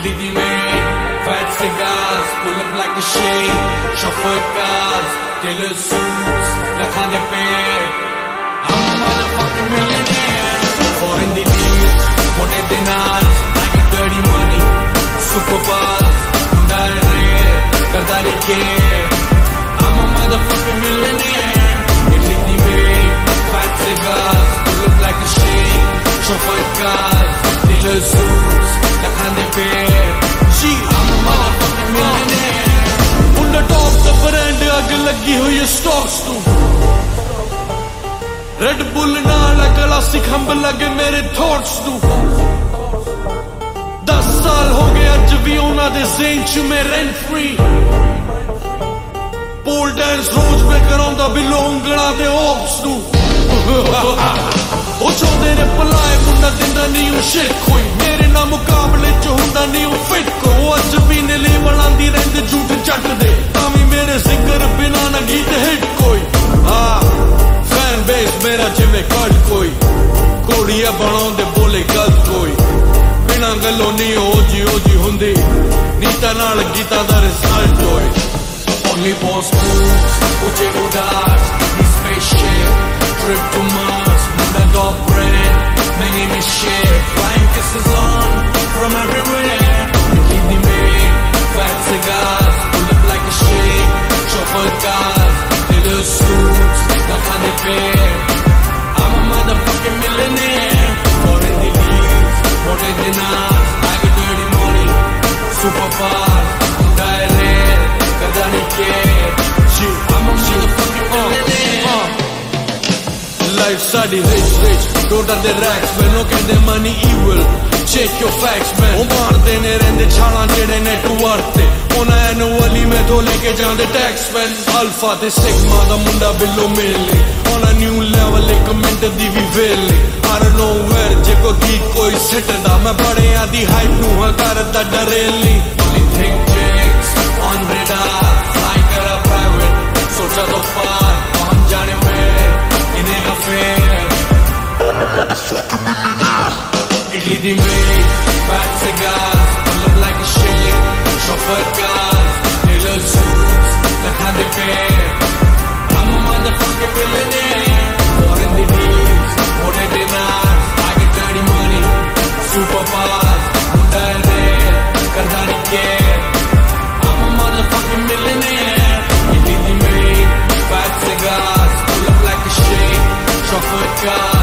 Diddy made fat cigars, pull up like a shade, chauffeur cars, tailor suits, lakhane pe. I'm a motherfucking millionaire. Foreign deals, mote dinars, I get dirty money, super bars, direct, karda nahi care. I'm a motherfucking millionaire. Diddy made fat cigars, pull up like a shade, chauffeur cars, tailor suits, lakhane pe. I'm a motherfucking millionaire. On the top the brand ag lagi hui hai stocks tu. Red Bull naal classic hum lage mere thoughts tu. 10 saal ho gaye aj bhi ona de zehn ch mein rent free. Pole dance roz mein karaunda billo ungla de ops tu. O chode ne palaye munda dinda nahi o shit koi. Mere na muqabale ch hunda nahi o fit ko. Aj bhi ne le balandi rehde jhoot jat de. Tami mere singer bina na geet hit koi. Fan base mera jive cult koi. Kodiya banaunde bole galt koi. Bina gallo nahi oji hundi. Neeta naal geeta da result koi. Only boss moves, uche udas, this spaceship, trip to Mars, munda got bread, my name is shit, flying kisses on, from everywhere. Diddy made fat cigars, pull up like a shake, chauffeur cars, tailor suits, lakhane pe. I'm a motherfucking millionaire. Foreign deals, mote dinars, I get dirty money, super fast, direct, karda nahi care. I'm a motherfucking millionaire. Life sadi rich, total the racks, man. No kende money evil. Check your facts, man. O maar dene rende chhalan jede net worth. Ona annually mein to leke jande tax, man. Alpha the sigma da munda billo mele. On a new level ek mint di vi vele. I don't know where je ko geek koi set da. Main bade adi hype nu ha karda dareli. Only think checks on radar, fly kara private. Socha to far pahunch jane mein inega fair. Diddy made fat cigars, pull up like a shake, chauffeur cars, tailor suits, lakhane pe. I'm a motherfucking millionaire. Foreign deals, mote dinars, I get dirty money, super fast, direct, karda nahi care. I'm a motherfucking millionaire. Diddy made fat cigars, pull up like a shake, chauffeur cars.